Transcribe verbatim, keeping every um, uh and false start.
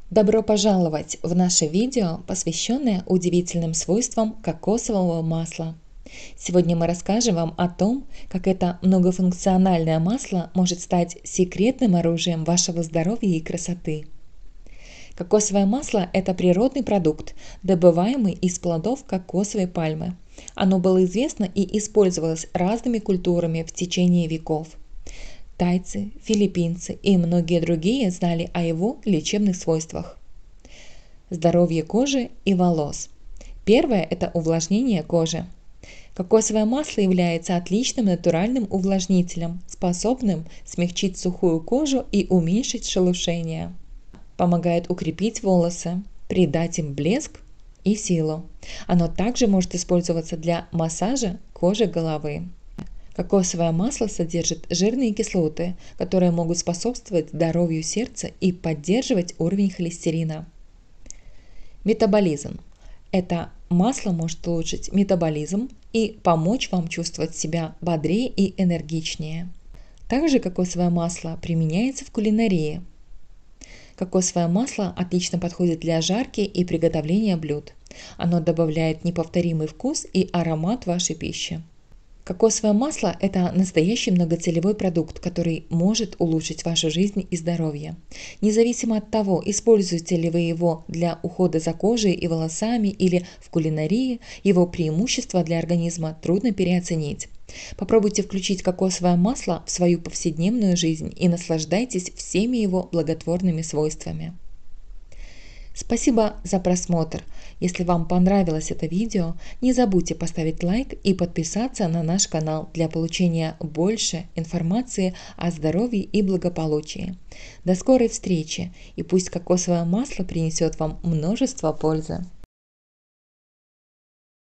Добро пожаловать в наше видео, посвященное удивительным свойствам кокосового масла. Сегодня мы расскажем вам о том, как это многофункциональное масло может стать секретным оружием вашего здоровья и красоты. Кокосовое масло – это природный продукт, добываемый из плодов кокосовой пальмы. Оно было известно и использовалось разными культурами в течение веков. Тайцы, филиппинцы и многие другие знали о его лечебных свойствах. Здоровье кожи и волос. Первое – это увлажнение кожи. Кокосовое масло является отличным натуральным увлажнителем, способным смягчить сухую кожу и уменьшить шелушение. Помогает укрепить волосы, придать им блеск и силу. Оно также может использоваться для массажа кожи головы. Кокосовое масло содержит жирные кислоты, которые могут способствовать здоровью сердца и поддерживать уровень холестерина. Метаболизм. Это масло может улучшить метаболизм и помочь вам чувствовать себя бодрее и энергичнее. Также кокосовое масло применяется в кулинарии. Кокосовое масло отлично подходит для жарки и приготовления блюд. Оно добавляет неповторимый вкус и аромат вашей пищи. Кокосовое масло – это настоящий многоцелевой продукт, который может улучшить вашу жизнь и здоровье. Независимо от того, используете ли вы его для ухода за кожей и волосами или в кулинарии, его преимущества для организма трудно переоценить. Попробуйте включить кокосовое масло в свою повседневную жизнь и наслаждайтесь всеми его благотворными свойствами. Спасибо за просмотр. Если вам понравилось это видео, не забудьте поставить лайк и подписаться на наш канал для получения больше информации о здоровье и благополучии. До скорой встречи, и пусть кокосовое масло принесет вам множество пользы.